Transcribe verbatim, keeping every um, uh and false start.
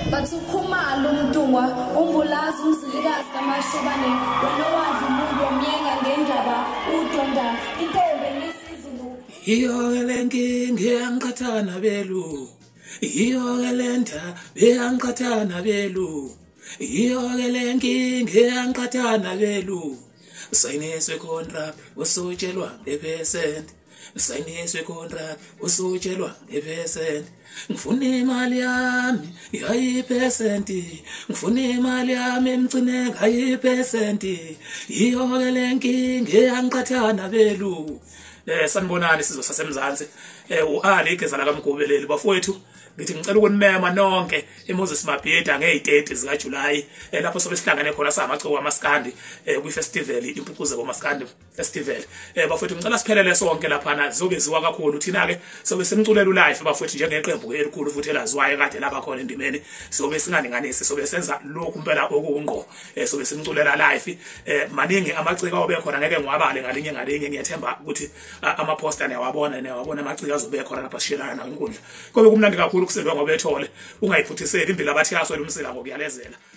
bathukhumala umntungwa umbulazi umzilikazi kamashobane wena wadla umuntu omyenga ngendaba udonda intombe nesizulu iyo lenkingi yangiqathana belu iyo lenta beyangiqathana belu iyo lenkingi yangiqathana belu sayiniswe contract usutshelwa ngepercent sayiniswe contract usutshelwa ngepercent ngifuna imali yami yayipercent ngifuna imali yami emgcine ngayipercent iyo lenkingi yangiqathana belu eh sanibonani sizwe sasemzansi eh uali igeza la kaMgobeleli bafowethu ngithi ngicela ukunimema nonke eMoses Mabhida nge-thirty zika July lapho sobe sihlangane khona samacoko amaskandi kwi festival impucuze komaskandi festival eh bafowethu ngicela siphelele sonke lapha na zobe ziwa kakhulu thina ke sobe simculela ulife bafowethu njengeqembu elikhulu futhi elazwayo kade lapha khona endimeni sobe singalinganisi sobe senza lokhu impela okungqo eh sobe simculela life eh maningi amaciko obe khona ngeke ngiwabale ngalinye ngalinye ngiyathemba ukuthi ama poster niyawabona niyawabona amaciko azobe khona lapha sishilana nawo inkundla kobe kumnandi kakhulu kuselwa ngoba ethole ungayiphuthiseli impilo abathi yaswela umsila ngokuyalezela